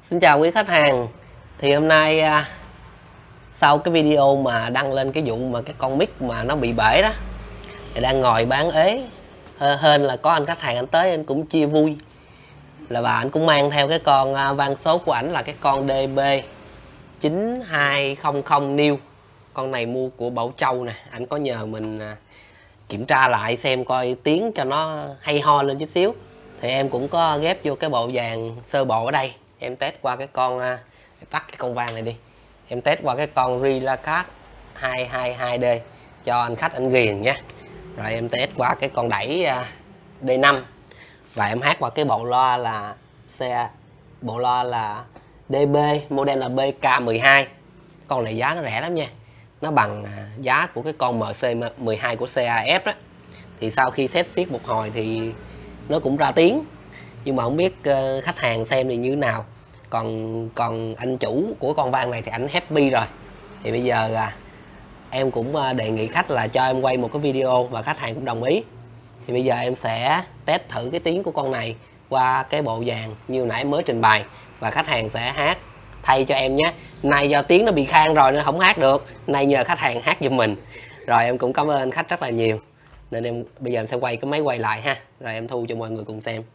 Xin chào quý khách hàng. Thì hôm nay sau cái video mà đăng lên cái vụ mà cái con mic mà nó bị bể đó, thì đang ngồi bán ế hên là có anh khách hàng anh tới anh cũng chia vui, là bà anh cũng mang theo cái con van số của ảnh là cái con DB9200 New. Con này mua của Bảo Châu nè, anh có nhờ mình kiểm tra lại xem coi tiếng cho nó hay ho lên chút xíu. Thì em cũng có ghép vô cái bộ vàng sơ bộ ở đây. Em test qua cái con tắt cái con van này đi. Em test qua cái con Relacast 222D cho anh khách anh ghiền nha. Rồi em test qua cái con đẩy D5. Và em hát qua cái bộ loa là DB, model là BK12. Con này giá nó rẻ lắm nha. Nó bằng giá của cái con MC12 của CAF đó. Thì sau khi xét xiết một hồi thì nó cũng ra tiếng, nhưng mà không biết khách hàng xem thì như thế nào. Còn anh chủ của con van này thì anh happy rồi. Thì bây giờ em cũng đề nghị khách là cho em quay một cái video và khách hàng cũng đồng ý. Thì bây giờ em sẽ test thử cái tiếng của con này qua cái bộ vàng như nãy mới trình bày, và khách hàng sẽ hát thay cho em nhé. Nay do tiếng nó bị khang rồi nên không hát được, nay nhờ khách hàng hát giùm mình. Rồi em cũng cảm ơn anh khách rất là nhiều, nên bây giờ em sẽ quay cái máy quay lại ha, rồi em thu cho mọi người cùng xem.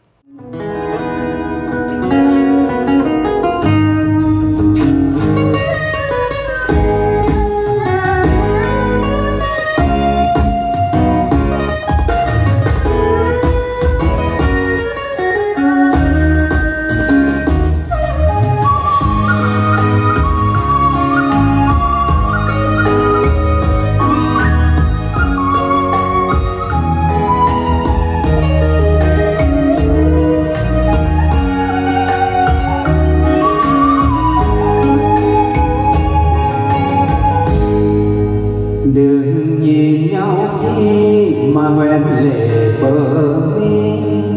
Đừng nhìn nhau chi mà hoen lệ bờ mi,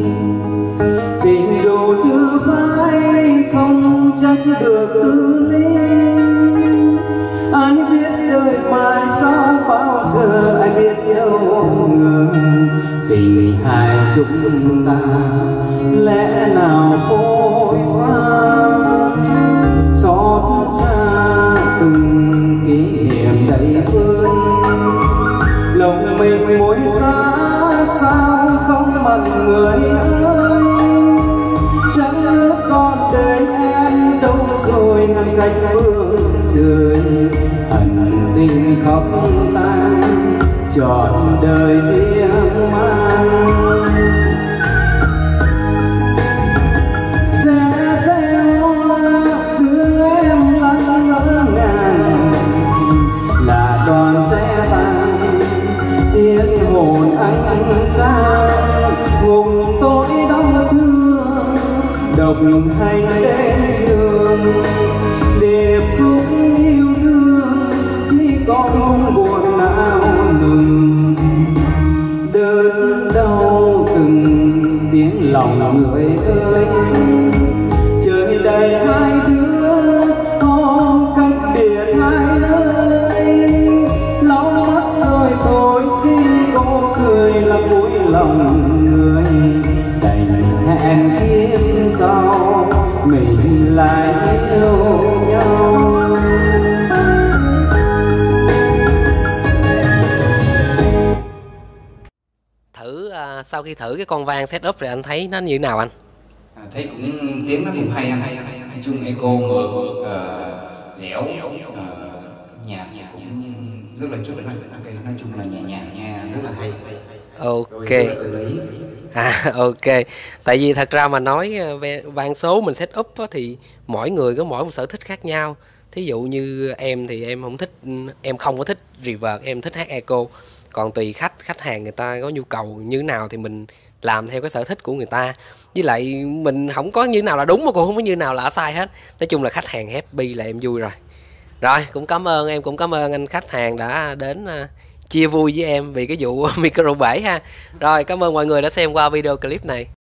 tình dù chưa phai không trách được tư lý. Anh biết đời mai sau bao giờ, anh biết yêu người tình hai chúng ta lẽ nào phôi pha. Xót xa từng kỷ niệm đầy vơi, lòng mình mỗi giá sao không bằng người ơi. Trăng nước con đời em đâu rồi ngăn cách phương trời, ẩn tình khóc tan trọn đời riêng mang. Hồn anh xa vùng tôi đau thương, độc hành đến trường điệp khúc yêu thương, chỉ còn buồn não nừng đớn đau từng tiếng lòng người ơi. Trời đầy hai đứa có cách biệt hai nơi, lau mắt rồi tôi xin cô cười là vui lòng người, đành hẹn kiếp sau mình lại yêu nhau. Sau khi thử cái con van setup rồi anh thấy nó như thế nào anh? Thấy cũng tiếng nó cũng hay, nói chung echo mượt, dẻo, nhạc cũng rất là chuẩn, nói chung là nhẹ nhàng nha, rất là hay. Ok. Ok. Tại vì thật ra mà nói van số mình set up thì mỗi người có mỗi một sở thích khác nhau. Thí dụ như em thì em không có thích reverb, em thích hát echo. Còn tùy khách hàng người ta có nhu cầu như nào thì mình làm theo cái sở thích của người ta. Với lại mình không có như nào là đúng mà cũng không có như nào là sai hết. Nói chung là khách hàng happy là em vui rồi. Rồi, cũng cảm ơn anh khách hàng đã đến chia vui với em vì cái vụ micro bể ha. Rồi, cảm ơn mọi người đã xem qua video clip này.